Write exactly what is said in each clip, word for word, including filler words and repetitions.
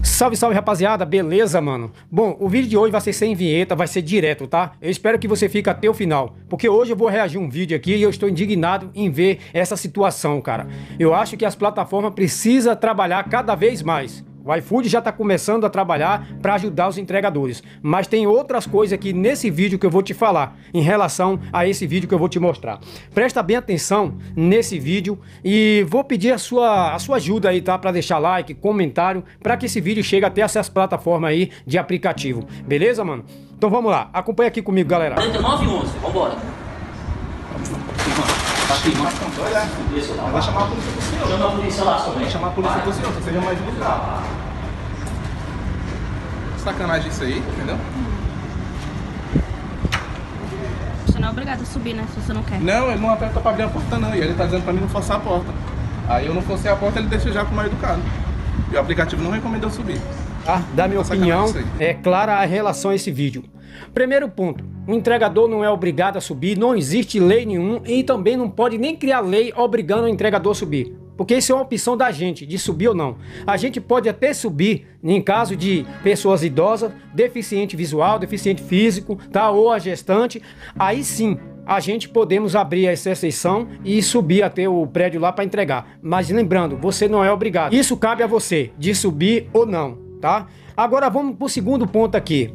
Salve, salve, rapaziada, beleza, mano? Bom, o vídeo de hoje vai ser sem vinheta, vai ser direto, tá? Eu espero que você fique até o final, porque hoje eu vou reagir um vídeo aqui e eu estou indignado em ver essa situação, cara. Eu acho que as plataformas precisam trabalhar cada vez mais. O iFood já está começando a trabalhar para ajudar os entregadores, mas tem outras coisas aqui nesse vídeo que eu vou te falar em relação a esse vídeo que eu vou te mostrar. Presta bem atenção nesse vídeo e vou pedir a sua, a sua ajuda aí, tá? Para deixar like, comentário, para que esse vídeo chegue até essas plataformas aí de aplicativo, beleza, mano? Então vamos lá, acompanha aqui comigo, galera. quarenta e nove e onze, vambora. Vai chamar a polícia pro senhor. Chama a polícia lá também. Vai chamar a polícia pro senhor, seja mais educado. Sacanagem isso aí, entendeu? Você não é obrigado a subir, né? Se você não quer. Não, ele não aperta pra abrir a porta não. E ele tá dizendo pra mim não forçar a porta. Aí eu não forcei a porta, ele deixa já com o mal educado. E o aplicativo não recomenda eu subir. Ah, da minha opinião, é clara a relação a esse vídeo. Primeiro ponto, o entregador não é obrigado a subir, não existe lei nenhuma e também não pode nem criar lei obrigando o entregador a subir. Porque isso é uma opção da gente, de subir ou não. A gente pode até subir em caso de pessoas idosas, deficiente visual, deficiente físico, tá? Ou a gestante. Aí sim, a gente podemos abrir essa exceção e subir até o prédio lá para entregar. Mas lembrando, você não é obrigado. Isso cabe a você, de subir ou não, tá? Agora vamos para o segundo ponto aqui.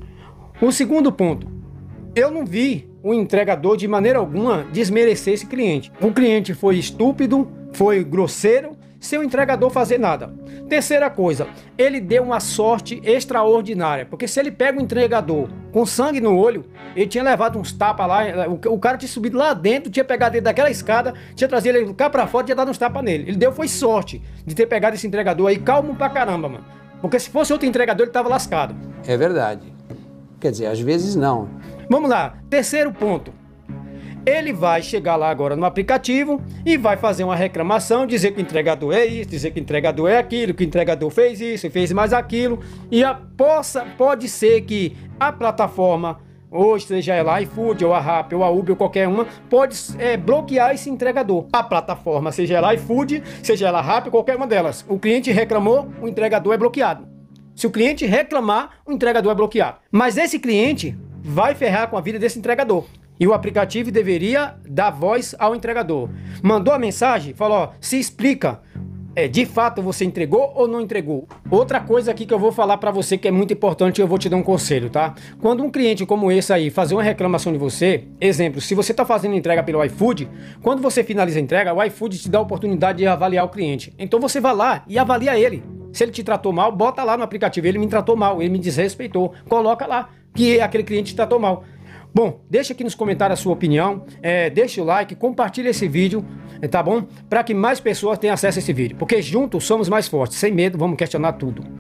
O segundo ponto, eu não vi o entregador de maneira alguma desmerecer esse cliente. O cliente foi estúpido, foi grosseiro, sem o entregador fazer nada. Terceira coisa, ele deu uma sorte extraordinária, porque se ele pega o entregador com sangue no olho, ele tinha levado uns tapas lá, o cara tinha subido lá dentro, tinha pegado ele daquela escada, tinha trazido ele cá pra fora e tinha dado uns tapas nele. Ele deu foi sorte de ter pegado esse entregador aí, calmo pra caramba, mano. Porque se fosse outro entregador, ele tava lascado. É verdade. Quer dizer, às vezes não. Vamos lá, terceiro ponto. Ele vai chegar lá agora no aplicativo e vai fazer uma reclamação, dizer que o entregador é isso, dizer que o entregador é aquilo, que o entregador fez isso, fez mais aquilo. E a, possa, pode ser que a plataforma, hoje seja ela a iFood, ou a Rappi, ou a Uber, ou qualquer uma, pode é, bloquear esse entregador. A plataforma, seja ela a iFood, seja ela a Rappi, qualquer uma delas. O cliente reclamou, o entregador é bloqueado. Se o cliente reclamar, o entregador é bloqueado. Mas esse cliente vai ferrar com a vida desse entregador. E o aplicativo deveria dar voz ao entregador. Mandou a mensagem, falou, ó, se explica. É, de fato você entregou ou não entregou? Outra coisa aqui que eu vou falar para você que é muito importante, eu vou te dar um conselho, tá? Quando um cliente como esse aí fazer uma reclamação de você, exemplo, se você tá fazendo entrega pelo iFood, quando você finaliza a entrega, o iFood te dá a oportunidade de avaliar o cliente. Então você vai lá e avalia ele. Se ele te tratou mal, bota lá no aplicativo, ele me tratou mal, ele me desrespeitou, coloca lá que aquele cliente te tratou mal. Bom, deixa aqui nos comentários a sua opinião, é, deixa o like, compartilha esse vídeo, tá bom? Para que mais pessoas tenham acesso a esse vídeo, porque juntos somos mais fortes, sem medo, vamos questionar tudo.